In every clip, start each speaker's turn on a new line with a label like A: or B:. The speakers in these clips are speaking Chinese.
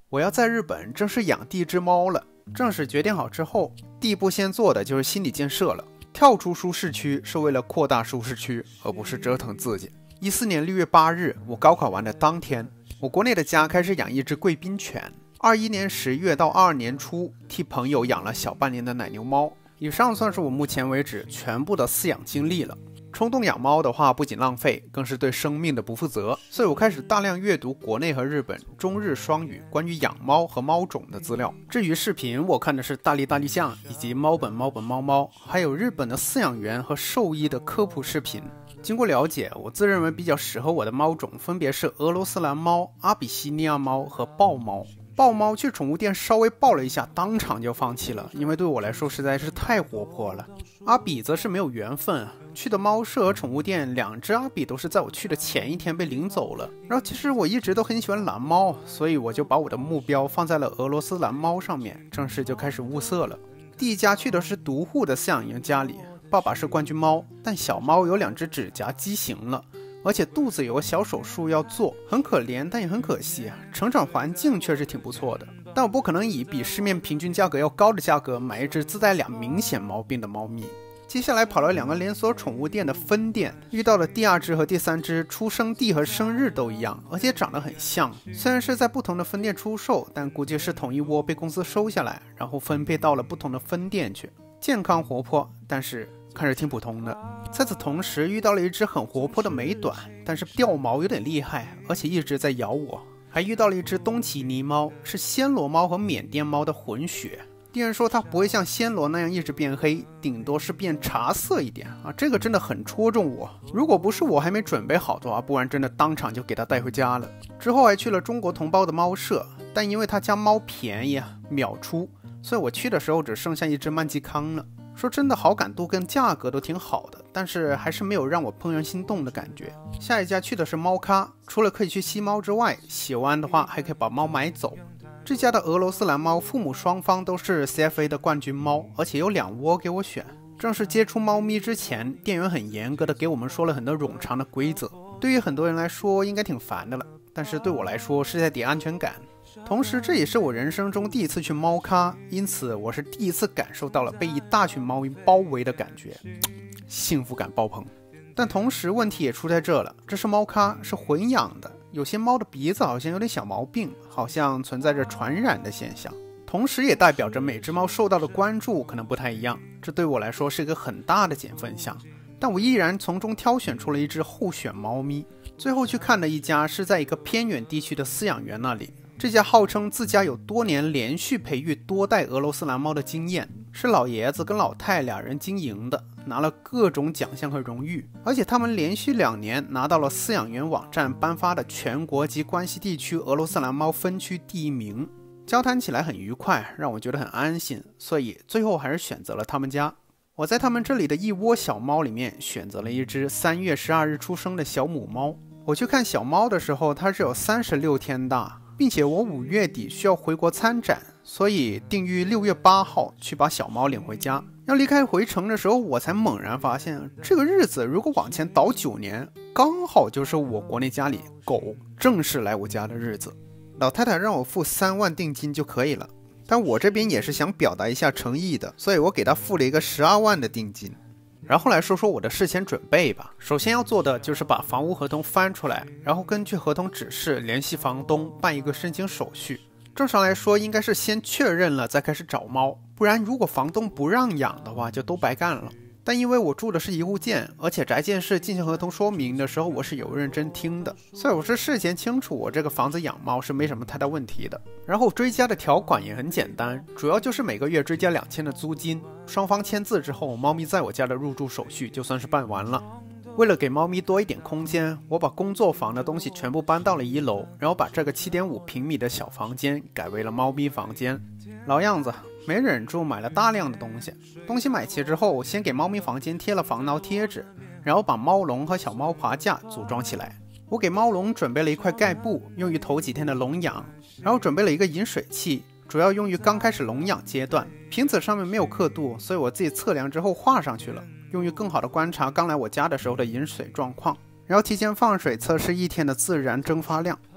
A: 我要在日本正式养第一只猫了。正式决定好之后，第一步先做的就是心理建设了。跳出舒适区是为了扩大舒适区，而不是折腾自己。14年6月8日，我高考完的当天，我国内的家开始养一只贵宾犬。21年10月到22年初，替朋友养了小半年的奶牛猫。以上算是我目前为止全部的饲养经历了。冲动养猫的话，不仅浪费，更是对生命的不负责。所以我开始大量阅读国内和日本中日双语关于养猫和猫种的资料。至于视频，我看的是大力大力酱以及猫本猫本猫猫，还有日本的饲养员和兽医的科普视频。经过了解，我自认为比较适合我的猫种分别是俄罗斯蓝猫、阿比西尼亚猫和豹猫。豹猫去宠物店稍微抱了一下，当场就放弃了，因为对我来说实在是太活泼了。阿比则是没有缘分，去的猫舍和宠物店，两只阿比都是在我去的前一天被领走了。然后其实我一直都很喜欢蓝猫，所以我就把我的目标放在了俄罗斯蓝猫上面，正式就开始物色了。第一家去的是独户的饲养员家里，爸爸是冠军猫，但小猫有2只指甲畸形了，而且肚子有个小手术要做，很可怜，但也很可惜啊。成长环境确实挺不错的，但我不可能以比市面平均价格要高的价格买一只自带2明显毛病的猫咪。接下来跑了2个连锁宠物店的分店，遇到了第2只和第3只出生地和生日都一样，而且长得很像。虽然是在不同的分店出售，但估计是同一窝被公司收下来，然后分配到了不同的分店去。健康活泼，但是看着挺普通的。在此同时遇到了一只很活泼的美短，但是掉毛有点厉害，而且一直在咬我。还遇到了一只东奇尼猫，是暹罗猫和缅甸猫的混血。店员说它不会像暹罗那样一直变黑，顶多是变茶色一点啊，这个真的很戳中我。如果不是我还没准备好的话，不然真的当场就给它带回家了。之后还去了中国同胞的猫舍，但因为他家猫便宜啊，秒出，所以我去的时候只剩下一只曼基康了。说真的，好感度跟价格都挺好的，但是还是没有让我怦然心动的感觉。下一家去的是猫咖，除了可以去吸猫之外，喜欢的话还可以把猫买走。这家的俄罗斯蓝猫父母双方都是 CFA 的冠军猫，而且有2窝给我选。正式接触猫咪之前，店员很严格的给我们说了很多冗长的规则，对于很多人来说应该挺烦的了，但是对我来说是在叠安全感。同时这也是我人生中第一次去猫咖，因此我是第一次感受到了被一大群猫咪包围的感觉，幸福感爆棚。但同时问题也出在这了，这是猫咖，是混养的，有些猫的鼻子好像有点小毛病，好像存在着传染的现象，同时也代表着每只猫受到的关注可能不太一样，这对我来说是一个很大的减分项。但我依然从中挑选出了一只候选猫咪。最后去看的一家是在一个偏远地区的饲养员那里，这家号称自家有多年连续培育多代俄罗斯蓝猫的经验，是老爷子跟老太2人经营的，拿了各种奖项和荣誉，而且他们连续2年拿到了饲养员网站颁发的全国及关西地区俄罗斯蓝猫分区第1名。交谈起来很愉快，让我觉得很安心，所以最后还是选择了他们家。我在他们这里的一窝小猫里面选择了一只3月12日出生的小母猫。我去看小猫的时候，它是有36天大，并且我5月底需要回国参展，所以定于6月8号去把小猫领回家。要离开回程的时候，我才猛然发现，这个日子如果往前倒9年，刚好就是我国内家里狗正式来我家的日子。老太太让我付3万定金就可以了，但我这边也是想表达一下诚意的，所以我给她付了一个12万的定金。然后来说说我的事前准备吧。首先要做的就是把房屋合同翻出来，然后根据合同指示联系房东办一个申请手续。正常来说应该是先确认了再开始找猫，不然如果房东不让养的话就都白干了。但因为我住的是一户建，而且宅建室进行合同说明的时候我是有认真听的，所以我是事前清楚我这个房子养猫是没什么太大问题的。然后追加的条款也很简单，主要就是每个月追加2000的租金，双方签字之后，猫咪在我家的入住手续就算是办完了。为了给猫咪多一点空间，我把工作房的东西全部搬到了1楼，然后把这个7.5平米的小房间改为了猫咪房间。老样子，没忍住买了大量的东西。东西买齐之后，先给猫咪房间贴了防挠贴纸，然后把猫笼和小猫爬架组装起来。我给猫笼准备了一块盖布，用于头几天的笼养，然后准备了一个饮水器，主要用于刚开始笼养阶段。瓶子上面没有刻度，所以我自己测量之后画上去了，用于更好的观察刚来我家的时候的饮水状况，然后提前放水测试1天的自然蒸发量。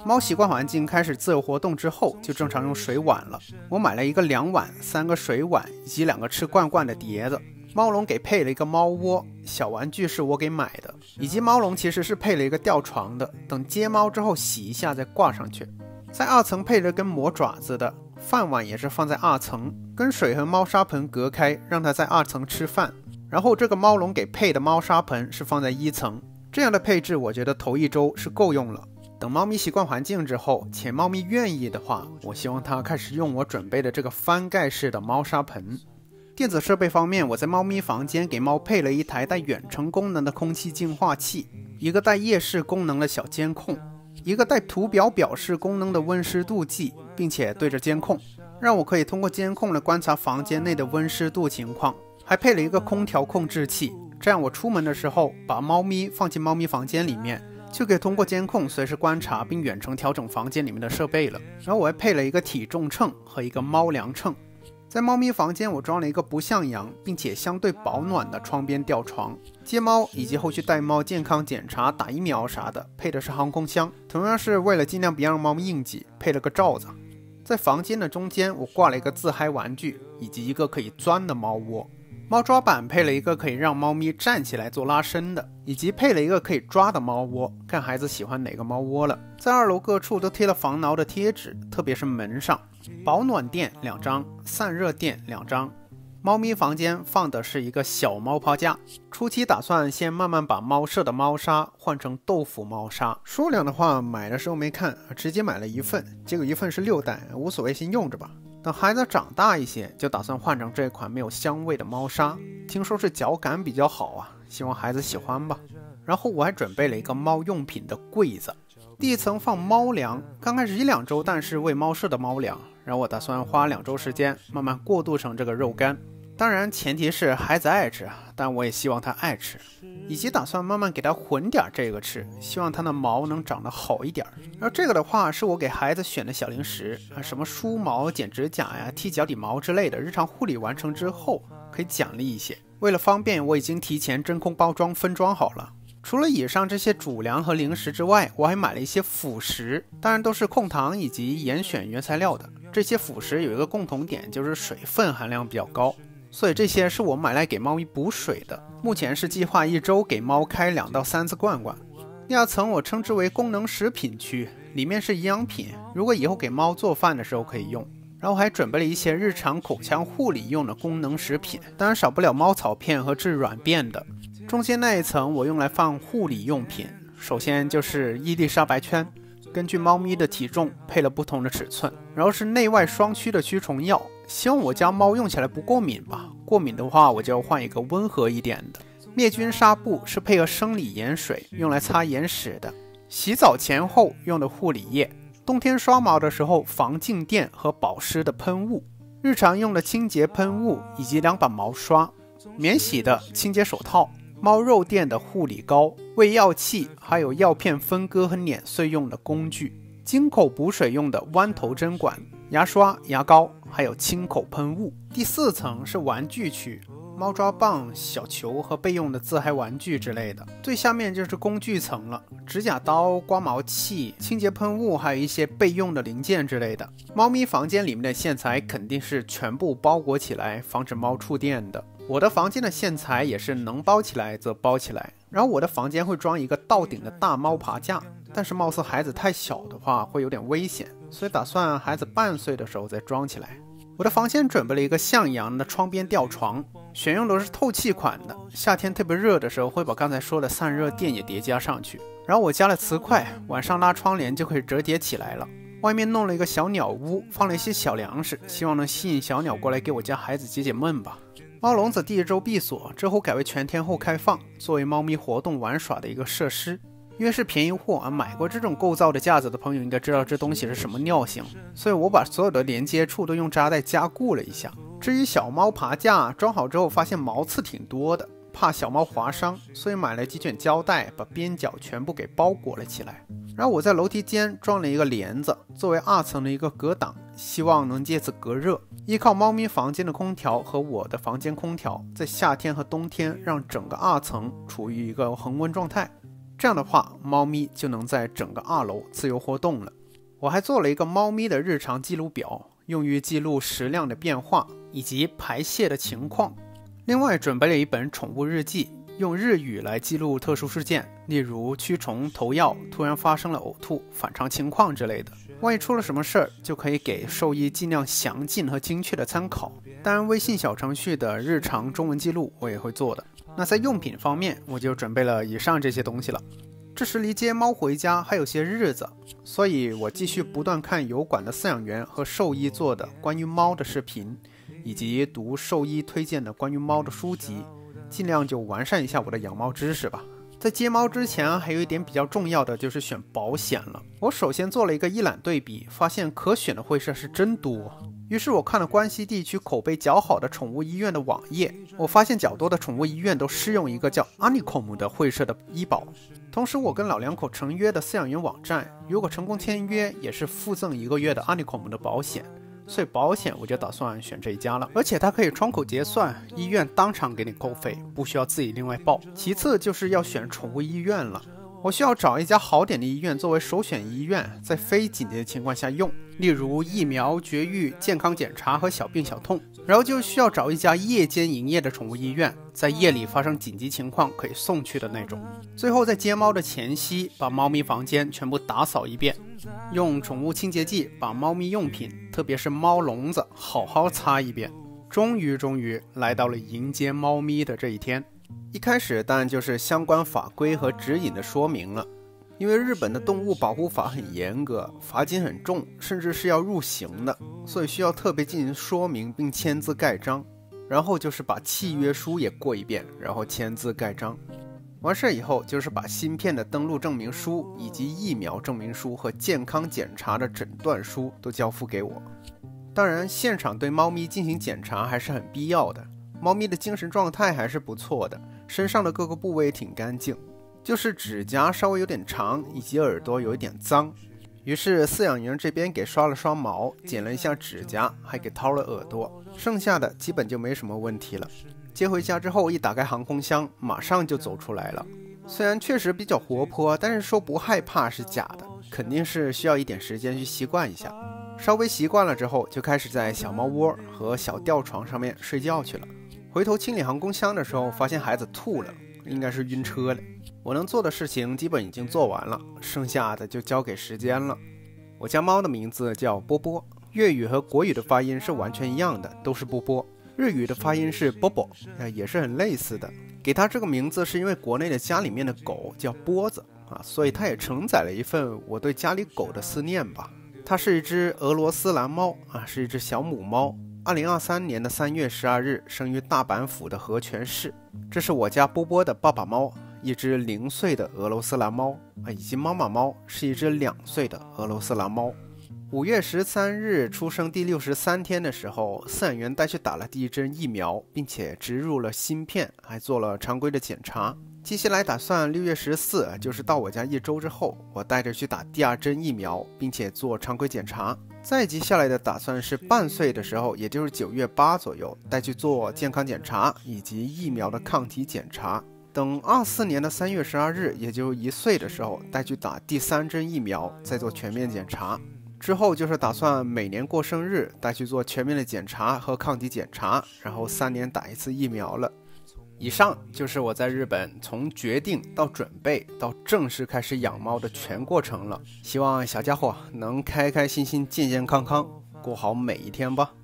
A: 猫习惯环境开始自由活动之后，就正常用水碗了。我买了一个2碗、3个水碗以及2个吃罐罐的碟子。猫笼给配了一个猫窝，小玩具是我给买的，以及猫笼其实是配了一个吊床的，等接猫之后洗一下再挂上去。在2层配了根磨爪子的饭碗，也是放在2层，跟水和猫砂盆隔开，让它在2层吃饭。然后这个猫笼给配的猫砂盆是放在1层。这样的配置我觉得头1周是够用了。等猫咪习惯环境之后，且猫咪愿意的话，我希望它开始用我准备的这个翻盖式的猫砂盆。电子设备方面，我在猫咪房间给猫配了一台带远程功能的空气净化器，一个带夜视功能的小监控，一个带图表表示功能的温湿度计，并且对着监控，让我可以通过监控来观察房间内的温湿度情况。还配了一个空调控制器，这样我出门的时候把猫咪放进猫咪房间里面，就可以通过监控随时观察并远程调整房间里面的设备了。然后我还配了一个体重秤和一个猫粮秤。在猫咪房间我装了一个不向阳并且相对保暖的窗边吊床，接猫以及后续带猫健康检查打疫苗啥的配的是航空箱，同样是为了尽量别让猫咪应激，配了个罩子。在房间的中间我挂了一个自嗨玩具以及一个可以钻的猫窝。猫抓板配了一个可以让猫咪站起来做拉伸的，以及配了一个可以抓的猫窝，看孩子喜欢哪个猫窝了。在2楼各处都贴了防挠的贴纸，特别是门上。保暖垫2张，散热垫2张。猫咪房间放的是一个小猫爬架，初期打算先慢慢把猫舍的猫砂换成豆腐猫砂。数量的话买的时候没看，直接买了1份，结果1份是6袋，无所谓先用着吧。等孩子长大一些，就打算换成这款没有香味的猫砂，听说是脚感比较好啊，希望孩子喜欢吧。然后我还准备了一个猫用品的柜子，第1层放猫粮，刚开始1-2周但是喂猫舍的猫粮，然后我打算花2周时间慢慢过渡成这个肉干，当然前提是孩子爱吃，但我也希望他爱吃，以及打算慢慢给他混点这个吃，希望他的毛能长得好一点。而这个的话是我给孩子选的小零食，什么梳毛、剪指甲呀、剃脚底毛之类的，日常护理完成之后可以奖励一些。为了方便，我已经提前真空包装分装好了。除了以上这些主粮和零食之外，我还买了一些辅食，当然都是控糖以及严选原材料的。这些辅食有一个共同点，就是水分含量比较高，所以这些是我买来给猫咪补水的。目前是计划1周给猫开2到3次罐罐。第2层我称之为功能食品区，里面是营养品，如果以后给猫做饭的时候可以用。然后还准备了一些日常口腔护理用的功能食品，当然少不了猫草片和治软便的。中间那一层我用来放护理用品，首先就是伊丽莎白圈，根据猫咪的体重配了不同的尺寸，然后是内外双驱的驱虫药，希望我家猫用起来不过敏吧，过敏的话我就要换一个温和一点的。灭菌纱布是配合生理盐水用来擦眼屎的，洗澡前后用的护理液，冬天刷毛的时候防静电和保湿的喷雾，日常用的清洁喷雾以及2把毛刷，免洗的清洁手套，猫肉垫的护理膏，喂药器，还有药片分割和碾碎用的工具，经口补水用的弯头针管，牙刷、牙膏，还有清口喷雾。第4层是玩具区，猫抓棒、小球和备用的自嗨玩具之类的。最下面就是工具层了，指甲刀、刮毛器、清洁喷雾，还有一些备用的零件之类的。猫咪房间里面的线材肯定是全部包裹起来，防止猫触电的。我的房间的线材也是能包起来则包起来。然后我的房间会装一个到顶的大猫爬架，但是貌似孩子太小的话会有点危险，所以打算孩子半岁的时候再装起来。我的房间准备了一个向阳的窗边吊床，选用的是透气款的，夏天特别热的时候会把刚才说的散热垫也叠加上去。然后我加了磁块，晚上拉窗帘就可以折叠起来了。外面弄了一个小鸟屋，放了一些小粮食，希望能吸引小鸟过来给我家孩子解解闷吧。猫笼子第1周闭锁，之后改为全天候开放，作为猫咪活动玩耍的一个设施。因为是便宜货啊，买过这种构造的架子的朋友应该知道这东西是什么尿性，所以我把所有的连接处都用扎带加固了一下。至于小猫爬架，装好之后发现毛刺挺多的，怕小猫划伤，所以买了几卷胶带把边角全部给包裹了起来。然后我在楼梯间装了一个帘子，作为2层的一个隔挡，希望能借此隔热。依靠猫咪房间的空调和我的房间空调，在夏天和冬天让整个2层处于一个恒温状态。 这样的话，猫咪就能在整个2楼自由活动了。我还做了一个猫咪的日常记录表，用于记录食量的变化以及排泄的情况。另外准备了一本宠物日记，用日语来记录特殊事件，例如驱虫、投药、突然发生了呕吐、反常情况之类的。万一出了什么事儿，就可以给兽医尽量详尽和精确的参考。当然，微信小程序的日常中文记录我也会做的。那在用品方面，我就准备了以上这些东西了。这时离接猫回家还有些日子，所以我继续不断看油管的饲养员和兽医做的关于猫的视频，以及读兽医推荐的关于猫的书籍，尽量就完善一下我的养猫知识吧。在接猫之前，还有一点比较重要的就是选保险了。我首先做了一个一览对比，发现可选的会社是真多。于是我看了关西地区口碑较好的宠物医院的网页，我发现较多的宠物医院都适用一个叫 Anicom 的会社的医保。同时我跟老两口成约的饲养员网站，如果成功签约，也是附赠1个月的 Anicom 的保险。所以保险我就打算选这一家了，而且它可以窗口结算，医院当场给你扣费，不需要自己另外报。其次就是要选宠物医院了，我需要找一家好点的医院作为首选医院，在非紧急的情况下用，例如疫苗、绝育、健康检查和小病小痛。然后就需要找一家夜间营业的宠物医院，在夜里发生紧急情况可以送去的那种。最后在接猫的前夕，把猫咪房间全部打扫一遍，用宠物清洁剂把猫咪用品，特别是猫笼子好好擦一遍。终于来到了迎接猫咪的这一天。一开始当然就是相关法规和指引的说明了，因为日本的动物保护法很严格，罚金很重，甚至是要入刑的，所以需要特别进行说明并签字盖章。然后就是把契约书也过一遍，然后签字盖章。完事以后就是把芯片的登录证明书以及疫苗证明书和健康检查的诊断书都交付给我。当然现场对猫咪进行检查还是很必要的，猫咪的精神状态还是不错的，身上的各个部位也挺干净，就是指甲稍微有点长，以及耳朵有一点脏。于是饲养员这边给刷了刷毛，剪了一下指甲，还给掏了耳朵，剩下的基本就没什么问题了。接回家之后，一打开航空箱，马上就走出来了。虽然确实比较活泼，但是说不害怕是假的，肯定是需要一点时间去习惯一下。稍微习惯了之后，就开始在小猫窝和小吊床上面睡觉去了。回头清理航空箱的时候，发现孩子吐了，应该是晕车了。我能做的事情基本已经做完了，剩下的就交给时间了。我家猫的名字叫波波，粤语和国语的发音是完全一样的，都是波波。日语的发音是波波，也是很类似的。给它这个名字是因为国内的家里面的狗叫波子所以它也承载了一份我对家里狗的思念吧。它是一只俄罗斯蓝猫是一只小母猫。2023年的3月12日生于大阪府的和泉市。这是我家波波的爸爸猫，一只0岁的俄罗斯蓝猫以及妈妈猫是一只2岁的俄罗斯蓝猫。5月13日出生第63天的时候，饲养员带去打了第1针疫苗，并且植入了芯片，还做了常规的检查。接下来打算6月14，就是到我家1周之后，我带着去打第2针疫苗，并且做常规检查。再接下来的打算是半岁的时候，也就是9月8左右，带去做健康检查以及疫苗的抗体检查。等24年的3月12日，也就1岁的时候，带去打第3针疫苗，再做全面检查。之后就是打算每年过生日带去做全面的检查和抗体检查，然后3年打1次疫苗了。以上就是我在日本从决定到准备到正式开始养猫的全过程了。希望小家伙能开开心心、健健康康过好每一天吧。